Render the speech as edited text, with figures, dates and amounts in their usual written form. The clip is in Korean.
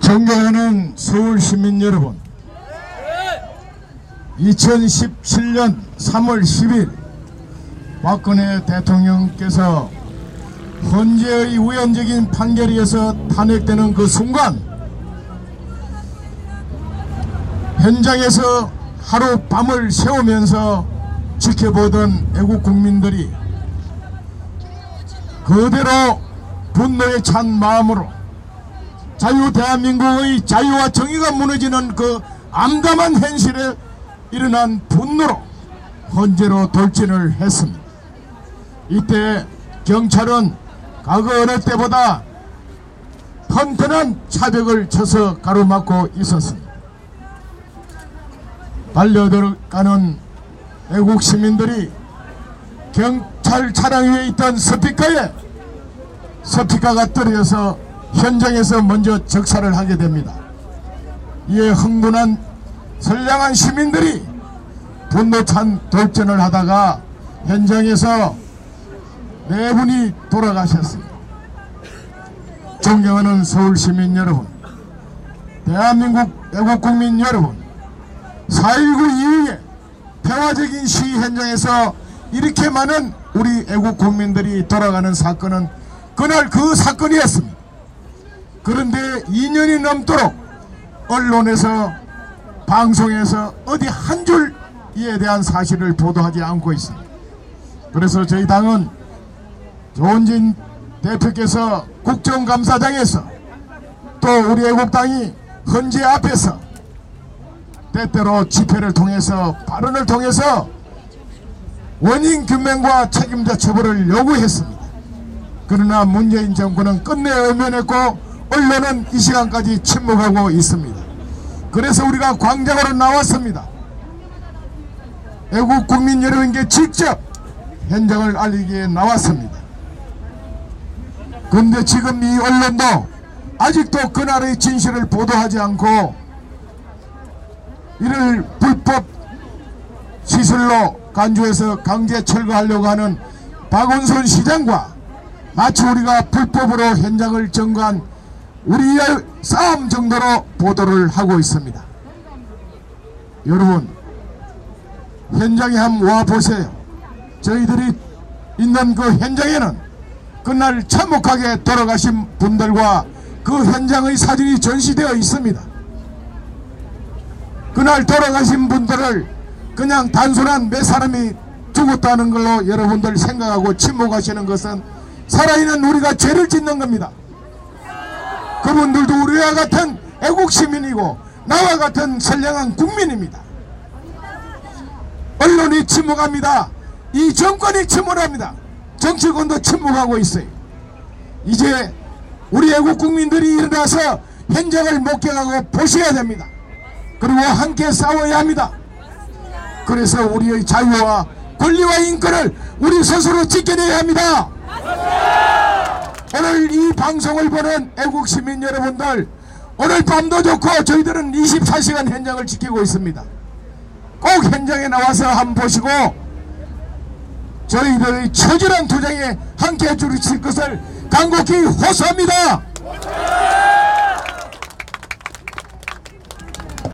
존경하는 서울 시민 여러분, 2017년 3월 10일 박근혜 대통령께서 헌재의 우연적인 판결에 의해서 탄핵되는 그 순간 현장에서 하루 밤을 새우면서 지켜보던 애국 국민들이 그대로 분노에 찬 마음으로 대한민국의 자유와 정의가 무너지는 그 암담한 현실에 일어난 분노로 헌재로 돌진을 했습니다. 이때 경찰은 과거 어느 때보다 튼튼한 차벽을 쳐서 가로막고 있었습니다. 달려들어가는 애국 시민들이 경찰 차량 위에 있던 스피커가 떨어져서 현장에서 먼저 적살을 하게 됩니다. 이에 흥분한 선량한 시민들이 분노찬 돌진을 하다가 현장에서 4분이 돌아가셨습니다. 존경하는 서울 시민 여러분, 대한민국 애국 국민 여러분, 4.19 이후에 평화적인 시위 현장에서 이렇게 많은 우리 애국 국민들이 돌아가는 사건은 그날 그 사건이었습니다. 그런데 2년이 넘도록 언론에서 방송에서 어디 한 줄 이에 대한 사실을 보도하지 않고 있습니다. 그래서 저희 당은 조원진 대표께서 국정감사장에서 또 우리 애국당이 헌재 앞에서 때때로 집회를 통해서 발언을 통해서 원인 규명과 책임자 처벌을 요구했습니다. 그러나 문재인 정부는 끝내 외면했고 언론은 이 시간까지 침묵하고 있습니다. 그래서 우리가 광장으로 나왔습니다. 애국 국민 여러분께 직접 현장을 알리기 위해 나왔습니다. 그런데 지금 이 언론도 아직도 그날의 진실을 보도하지 않고 이를 불법 시설로 간주해서 강제 철거하려고 하는 박원순 시장과 마치 우리가 불법으로 현장을 점거한 우리의 싸움 정도로 보도를 하고 있습니다. 여러분, 현장에 한번 와보세요. 저희들이 있는 그 현장에는 그날 참혹하게 돌아가신 분들과 그 현장의 사진이 전시되어 있습니다. 그날 돌아가신 분들을 그냥 단순한 몇 사람이 죽었다는 걸로 여러분들 생각하고 침묵하시는 것은 살아있는 우리가 죄를 짓는 겁니다. 그분들도 우리와 같은 애국시민이고 나와 같은 선량한 국민입니다. 언론이 침묵합니다. 이 정권이 침묵합니다. 정치권도 침묵하고 있어요. 이제 우리 애국 국민들이 일어나서 현장을 목격하고 보셔야 됩니다. 그리고 함께 싸워야 합니다. 그래서 우리의 자유와 권리와 인권을 우리 스스로 지켜내야 합니다. 오늘 이 방송을 보는 애국 시민 여러분들, 오늘 밤도 좋고 저희들은 24시간 현장을 지키고 있습니다. 꼭 현장에 나와서 한번 보시고 저희들의 처절한 투쟁에 함께 해주실 것을 간곡히 호소합니다.